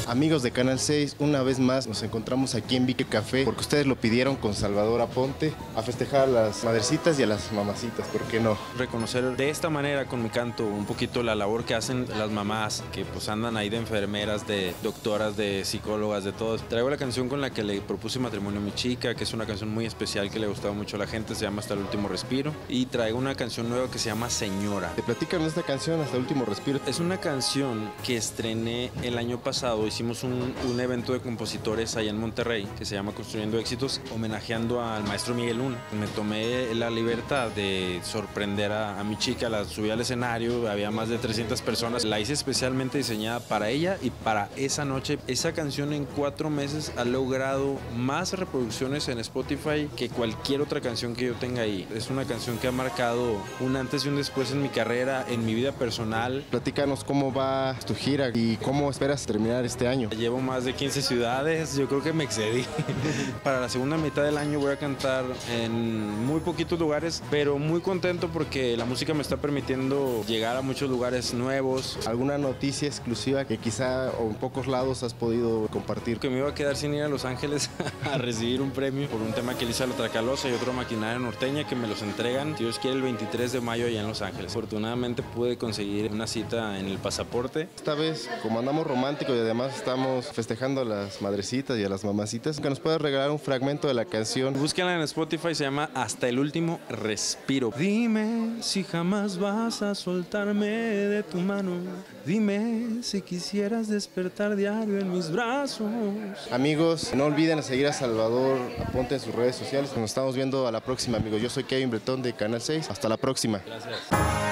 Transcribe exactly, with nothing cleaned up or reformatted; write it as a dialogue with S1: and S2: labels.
S1: Amigos de Canal seis, una vez más nos encontramos aquí en Vique Café porque ustedes lo pidieron con Salvador Aponte a festejar a las madrecitas y a las mamacitas, ¿por qué no?
S2: Reconocer de esta manera con mi canto un poquito la labor que hacen las mamás que pues andan ahí de enfermeras, de doctoras, de psicólogas, de todo. Traigo la canción con la que le propuse matrimonio a mi chica, que es una canción muy especial que le gustaba mucho a la gente, se llama Hasta el último respiro, y traigo una canción nueva que se llama Señora.
S1: Te platican de esta canción Hasta el último respiro.
S2: Es una canción que estrené el año pasado, hicimos un, un evento de compositores allá en Monterrey que se llama Construyendo Éxitos, homenajeando al maestro Miguel Luna. Me tomé la libertad de sorprender a, a mi chica, la subí al escenario, había más de trescientas personas, la hice especialmente diseñada para ella y para esa noche. Esa canción en cuatro meses ha logrado más reproducciones en Spotify que cualquier otra canción que yo tenga ahí. Es una canción que ha marcado un antes y un después en mi carrera, en mi vida personal.
S1: Platícanos cómo va tu gira y cómo esperas terminar este año.
S2: Llevo más de quince ciudades, yo creo que me excedí. Para la segunda mitad del año voy a cantar en muy poquitos lugares, pero muy contento porque la música me está permitiendo llegar a muchos lugares nuevos.
S1: ¿Alguna noticia exclusiva que quizá o en pocos lados has podido compartir?
S2: Que me iba a quedar sin ir a Los Ángeles a recibir un premio por un tema que le hice a La Tracalosa y otro Maquinaria Norteña, que me los entregan, si Dios quiere, el veintitrés de mayo allá en Los Ángeles. Afortunadamente pude conseguir una cita en el pasaporte.
S1: Esta vez, como andamos románticos y además estamos festejando a las madrecitas y a las mamacitas, que nos puedes regalar un fragmento de la canción.
S2: Búsquenla en Spotify, se llama Hasta el último respiro. Dime si jamás vas a soltarme de tu mano. Dime si quisieras despertar diario en mis brazos.
S1: Amigos, no olviden seguir a Salvador Aponte en sus redes sociales. Nos estamos viendo a la próxima, amigos. Yo soy Kevin Bretón de Canal seis. Hasta la próxima.
S2: Gracias.